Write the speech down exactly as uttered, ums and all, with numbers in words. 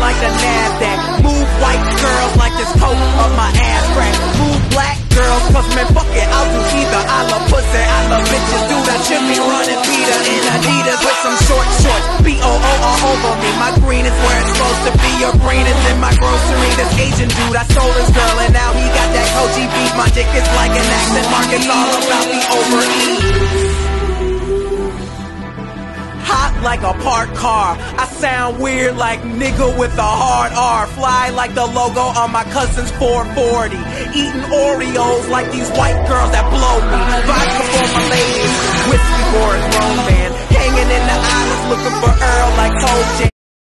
like the NASDAQ. Move white girls like this coat of my ass crack. Move black girls, cause man, fuck it, I'll do either. I love pussy, I love bitches, dude. I should be running Peter in Adidas with some short shorts. B O O all over me. My green is where it's supposed to be. Your green is in my grocery. This Asian dude, I stole his girl, and now he got that Koji beat. My dick is like an accent mark. It's all about the overeat. Hot like a parked car. I sound weird like nigga with a hard R. Fly like the logo on my cousin's four forty. Eating Oreos like these white girls that blow me. Vodka for my ladies, whiskey for his grown man. Hanging in the aisles looking for Earl like Toe Jam.